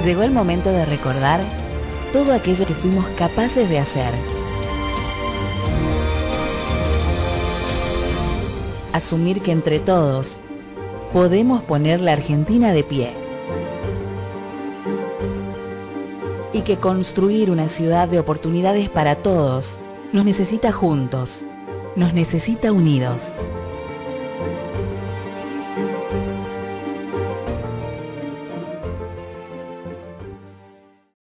Llegó el momento de recordar todo aquello que fuimos capaces de hacer. Asumir que entre todos podemos poner la Argentina de pie. Y que construir una ciudad de oportunidades para todos nos necesita juntos, nos necesita unidos.